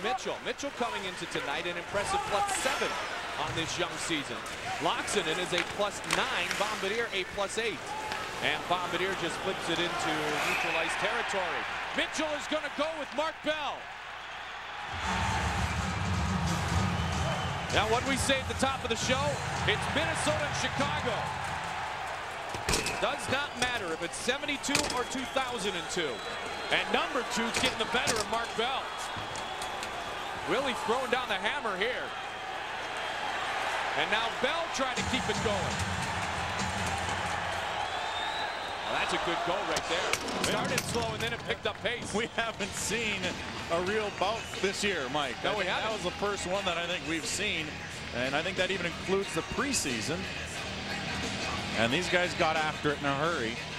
Mitchell. Mitchell coming into tonight an impressive +7 on this young season. Loxonen is a +9, Bombardier a +8. And Bombardier just flips it into neutralized territory. Mitchell is going to go with Mark Bell. Now, what we say at the top of the show, it's Minnesota and Chicago. Does not matter if it's 72 or 2002. And number 2's getting the better of Mark Bell. Willie throwing down the hammer here. And now Bell trying to keep it going. Well, that's a good goal right there. Started slow and then it picked up pace. We haven't seen a real bout this year, Mike. No, we haven't. That was the first one that I think we've seen. And I think that even includes the preseason. And these guys got after it in a hurry.